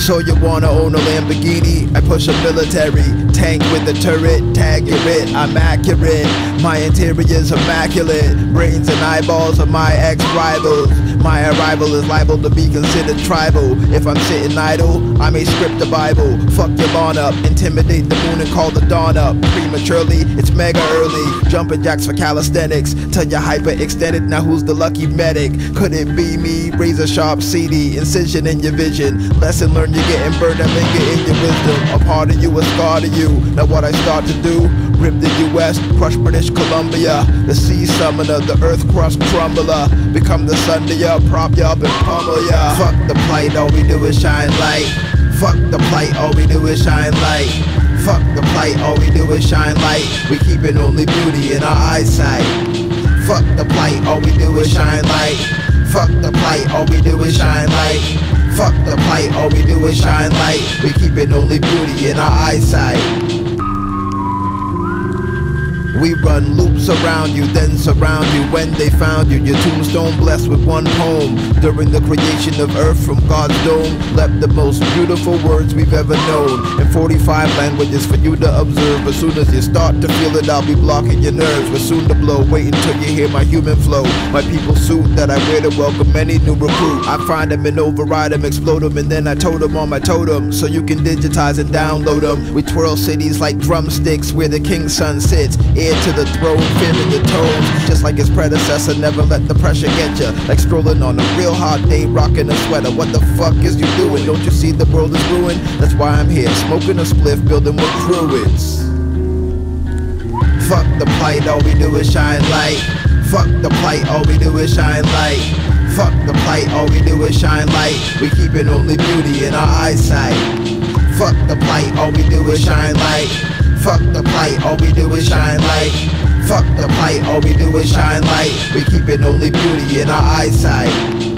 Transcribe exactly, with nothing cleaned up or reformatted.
So you wanna own a Lamborghini? I push a military tank with a turret. Tag your it, I'm accurate. My interior's immaculate. Brains and eyeballs of my ex-rivals. My arrival is liable to be considered tribal. If I'm sitting idle, I may script the Bible. Fuck your lawn up, intimidate the moon and call the dawn up. Prematurely, it's mega early. Jumping jacks for calisthenics. Till you're hyper extended, now who's the lucky medic? Could it be me? Razor sharp C D, incision in your vision. Lesson learned, you're getting burned, I linger in your wisdom. A part of you, a scar to you. Now what I start to do? Rip the U S, crush British Columbia. The sea summoner, the earth crust crumbler. Become the sun to ya, prop ya up and pummel ya. Fuck the plight, all we do is shine light. Fuck the plight, all we do is shine light. Fuck the plight, all we do is shine light. We keep it only beauty in our eyesight. Fuck the plight, all we do is shine light. Fuck the plight, all we do is shine light. Fuck the plight, all we do is shine light. We keep it only beauty in our eyesight. We run loops around you, then surround you. When they found you, your tombstone blessed with one poem. During the creation of earth from God's dome, left the most beautiful words we've ever known. In forty-five languages for you to observe. As soon as you start to feel it, I'll be blocking your nerves. We're soon to blow, wait until you hear my human flow. My people suit that I wear to welcome any new recruit. I find them and override them, explode them, and then I tote them on my totem. So you can digitize and download them. We twirl cities like drumsticks where the king's son sits. To the throne, feeling your toes. Just like his predecessor, never let the pressure get ya. Like strolling on a real hot day, rocking a sweater. What the fuck is you doing? Don't you see the world is ruined? That's why I'm here, smoking a spliff, building with druids. Fuck the plight, all we do is shine light. Fuck the plight, all we do is shine light. Fuck the plight, all we do is shine light. We keep it only beauty in our eyesight. Fuck the plight, all we do is shine light. Fuck the plight, all we do is shine light. Fuck the plight, all we do is shine light. We keep it only beauty in our eyesight.